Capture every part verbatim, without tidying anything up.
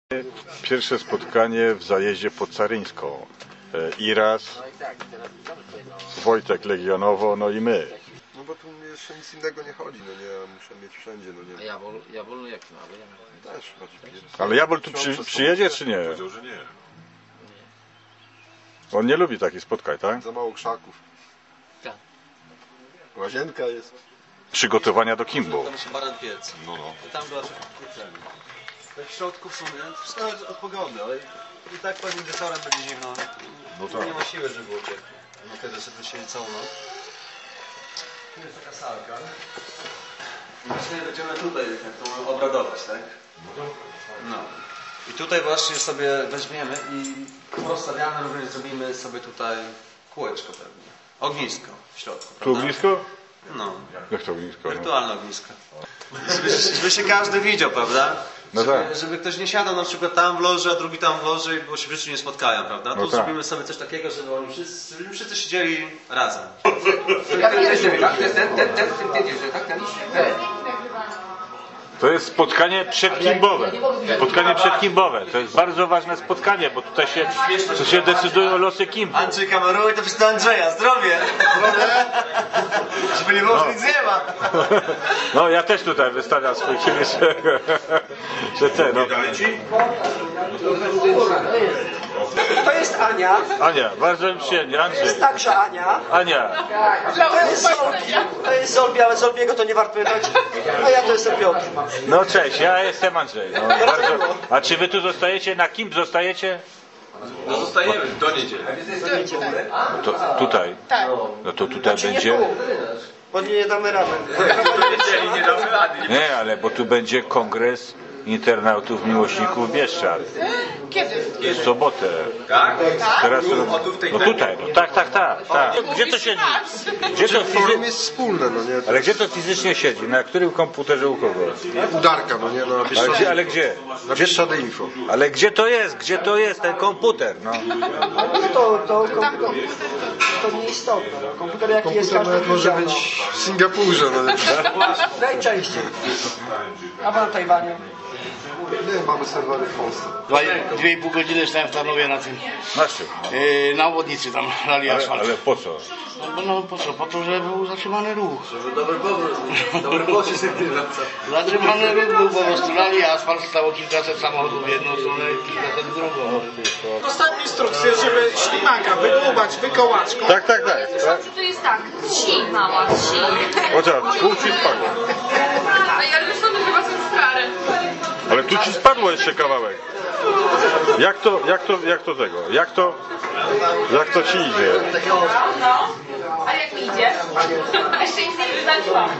Pierwsze spotkanie w zajeździe pod Caryńską. Iras, Wojtek Legionowo, no i my. No bo tu jeszcze nic innego nie chodzi, no nie, muszę mieć wszędzie, no nie. A Jabol, Jabol jak ma? Ja też chodzi. Ale Jabol tu przy, przyjedzie czy nie? Powiedział, że nie. On nie lubi takich spotkań, tak? Za mało krzaków. Tak. Łazienka jest. Przygotowania do Kimbo. Tam się baran piec. No, no. I tam była kurczenie. Tak w środku w sumie, wszystko zależy od pogody, ale i tak pewnie wieczorem będzie zimno. No tak. Nie ma siły, żeby było ciepło. No wtedy sobie siedzi całą noc. Tu jest taka salka. I właśnie będziemy tutaj jak to obradować, tak? No. I tutaj właśnie sobie weźmiemy i rozstawiamy, również zrobimy sobie tutaj kółeczko pewnie. Ognisko w środku, Tu prawda? ognisko? No. Jak to ognisko? No. Wirtualne ognisko. Żeby, żeby się każdy widział, prawda? No żeby, tak. żeby ktoś nie siadał na przykład tam w loży, a drugi tam w loży, bo się w życiu nie spotkają, prawda? Tu No tak. zrobimy sobie coś takiego, żeby oni wszyscy, żeby wszyscy siedzieli razem. To jest spotkanie przedkimbowe. Spotkanie przedkimbowe. To jest bardzo ważne spotkanie, bo tutaj się, to się decydują losy Kimbo. Andrzej kameruje, to wszystko Andrzeja. Zdrowie! Zdrowie! Żeby nie było, że nic nie ma. No ja też tutaj wystawiam swój film, że, że ten, no. To jest Ania. Ania, bardzo mi przyjemnie, Andrzej. Jest także Ania. Ania. To jest Zol. To jest Zolbi, ale Zolbiego to nie warto pytać. A ja to jestem Piotr. No cześć, ja jestem Andrzej. No, bardzo... A czy wy tu zostajecie? Na kim zostajecie? No zostajemy do niedzieli. No to tutaj. No to tutaj będzie. Bo nie damy rady. Do niedzieli nie damy rady. Nie, ale bo tu będzie kongres internautów miłośników Bieszczad. Kiedy? W sobotę. Tak? Teraz to... No tutaj, no tak, tak, tak, tak. Gdzie to siedzi? Gdzie to Forum fizy... jest wspólne, no nie. Ale gdzie to fizycznie siedzi? Na którym komputerze u kogo? Udarka, no nie, no na Ale gdzie? Bieszczady, Ale gdzie? na Bieszczady Info. Ale gdzie to jest? Gdzie to jest ten komputer? No. To, to, komputer, to nie istotne. Komputer jaki jest, Komputer każdy nawet może widział, być w Singapurze, no nie. no. Najczęściej. A pan na Tajwanie? Nie, mamy serwery w Polsce. Dwa, dwie i pół godziny stałem w Tarnowie na tym, Na czym? yy, na obwodnicy tam lali Ale, asfalt. ale po co? No, no po co? Po to, że był zatrzymany ruch. Żeby dobry powrót, dobry pocisk nie wraca. Zatrzymany ruch był, po prostu lali asfalt, stało kilkaset samochodów w jedną stronę i kilkaset w drugą. Dostałem instrukcję, żeby ślimaka wydłubać wykołaczką. Tak, tak, tak. tak. To jest tak, ci mała, ci. O co? Pół ci spadło. A ja już sobie chyba są stare. Ale tu ci spadło jeszcze kawałek. Jak to, jak to, jak to tego? Jak to, jak to ci idzie? No, a jak mi idzie? Jeszcze nic nie wyznaczyłam.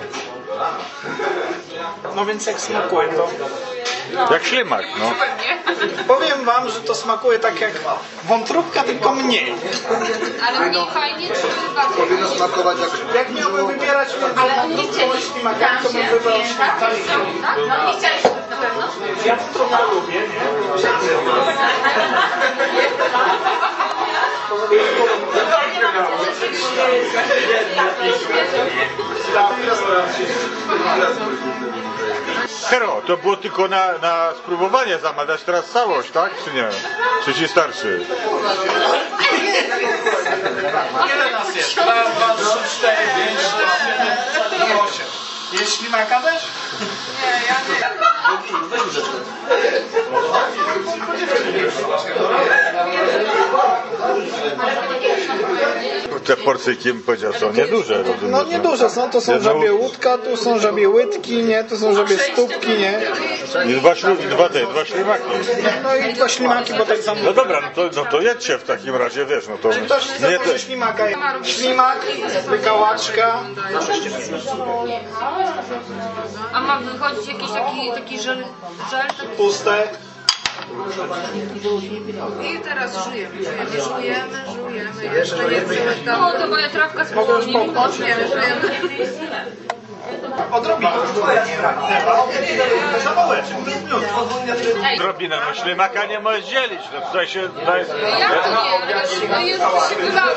No więc jak smakuje to? Jak ślimak, no. Pewnie. Powiem wam, że to smakuje tak jak wątróbka, tylko mniej. Ale mniej fajnie czy bardziej? Powinno smakować jak... Jak miałbym wybierać Ale między nie wątróbką i chcieliśmy ślimakiem, to bym wybrał ślimaka. tak? No nie chcieliśmy na pewno. Ja wątróbkę lubię, nie? Hero, to było tylko na, na spróbowanie zamawiać teraz całość, tak? Czy nie? Czy ci starczy? Ile nas jest? Dwa, dwa, trzy, cztery, pięć, sześć, siedem, osiem. Jest ślimaka też? Te porcyjki, powiedział, są nieduże, rozumiem. No nieduże są, to są Jedno- żabie łódka, tu są żabie łydki, nie? Tu są żabie stópki, nie? I dwa, ślu, i dwa te, dwa ślimaki. No i dwa ślimaki, bo tak samo. No dobra, no to, no to jedźcie w takim razie, wiesz, no to... Ktoś chce Nie, może ślimaka. Ślimak, wykałaczka. A ma wychodzić jakiś taki, taki żel, żel taki... Puste. I teraz żujemy, żujemy, żujemy, żujemy. Jeszcze jest... O, to moja trawka z połowni. Żujemy, żujemy. Odrobinę. Zawałeczek, Ej, Drobinę, no ślimaka nie możesz dzielić, no tutaj się... Tutaj... jak to nie? To jest się wylało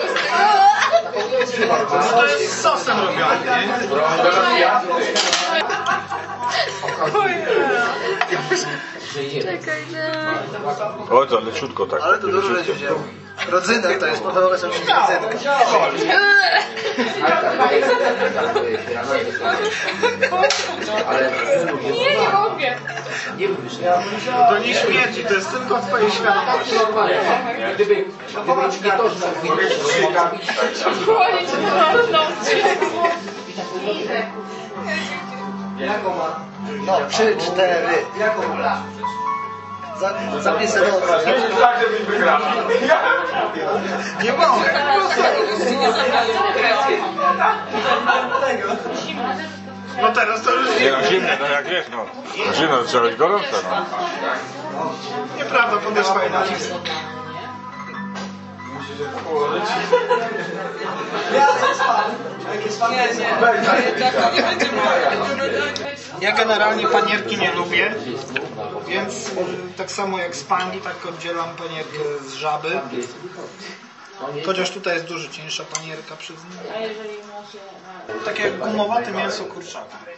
z tego. to jest z sosem robione, nie? Czekaj, no. O, to leciutko tak. Ale to dużo rzeczy wzięło. Rodzynek to jest, podstawowe są rodzynek. Nie, nie mogę. To nie śmierdzi, to jest tylko twoje świadomość. Chłonić No, trzy, cztery. Za, zapisy do obrazu. Nie mogę. No teraz to już Nie no, zimne, no jak wiesz, no. No zimno, to trzeba być gorące, no. nieprawda, podejść fajna lista. Ja generalnie panierki nie lubię, więc y, tak samo jak z pani, tak oddzielam panierkę z żaby. Chociaż tutaj jest dużo cieńsza panierka, przyznam. Tak jak gumowate mięso kurczaka.